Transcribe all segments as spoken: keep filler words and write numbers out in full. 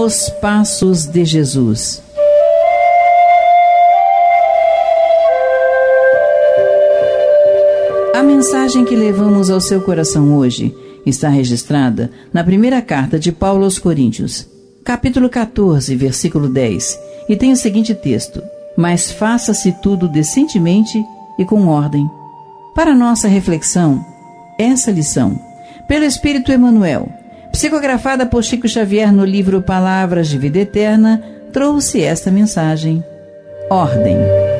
Os Passos de Jesus. A mensagem que levamos ao seu coração hoje está registrada na primeira carta de Paulo aos Coríntios, capítulo catorze, versículo dez, e tem o seguinte texto: mas faça-se tudo decentemente e com ordem. Para nossa reflexão, essa lição, pelo Espírito Emmanuel, psicografada por Chico Xavier no livro Palavras de Vida Eterna, trouxe esta mensagem: ordem.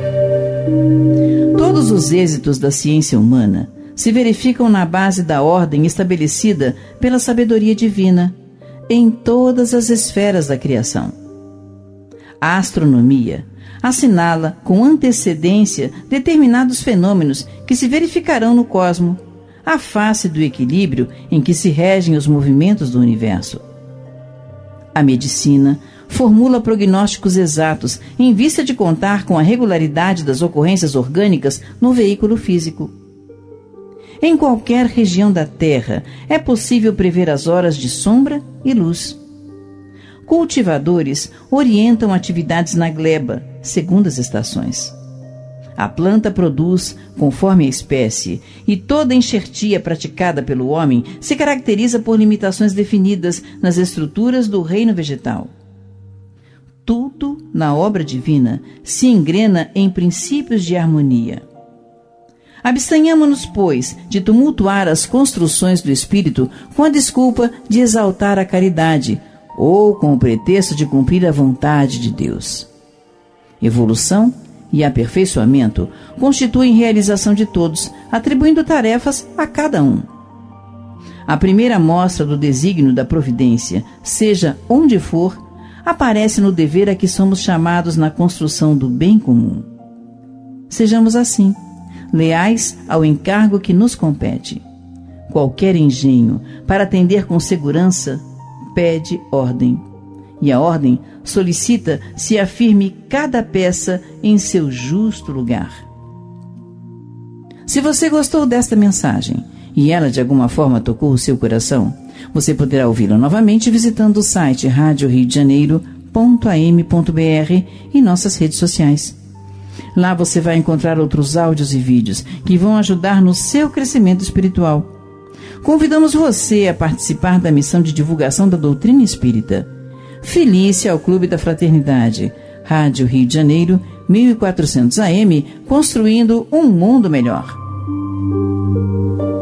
Todos os êxitos da ciência humana se verificam na base da ordem estabelecida pela sabedoria divina em todas as esferas da criação. A astronomia assinala com antecedência determinados fenômenos que se verificarão no cosmos, à face do equilíbrio em que se regem os movimentos do universo. A medicina formula prognósticos exatos em vista de contar com a regularidade das ocorrências orgânicas no veículo físico. Em qualquer região da Terra é possível prever as horas de sombra e luz. Cultivadores orientam atividades na gleba, segundo as estações. A planta produz conforme a espécie, e toda enxertia praticada pelo homem se caracteriza por limitações definidas nas estruturas do reino vegetal. Tudo na obra divina se engrena em princípios de harmonia. Abstenhamo-nos, pois, de tumultuar as construções do espírito com a desculpa de exaltar a caridade ou com o pretexto de cumprir a vontade de Deus. Evolução e aperfeiçoamento constituem realização de todos, atribuindo tarefas a cada um. A primeira mostra do desígnio da providência, seja onde for, aparece no dever a que somos chamados na construção do bem comum. Sejamos assim, leais ao encargo que nos compete. Qualquer engenho, para atender com segurança, pede ordem. E a ordem solicita se afirme cada peça em seu justo lugar. Se você gostou desta mensagem e ela de alguma forma tocou o seu coração, você poderá ouvi-la novamente visitando o site rádio rio de janeiro ponto a m ponto b r e nossas redes sociais. Lá você vai encontrar outros áudios e vídeos que vão ajudar no seu crescimento espiritual. Convidamos você a participar da missão de divulgação da doutrina espírita. Filie-se ao Clube da Fraternidade, Rádio Rio de Janeiro, mil e quatrocentos A M, construindo um mundo melhor.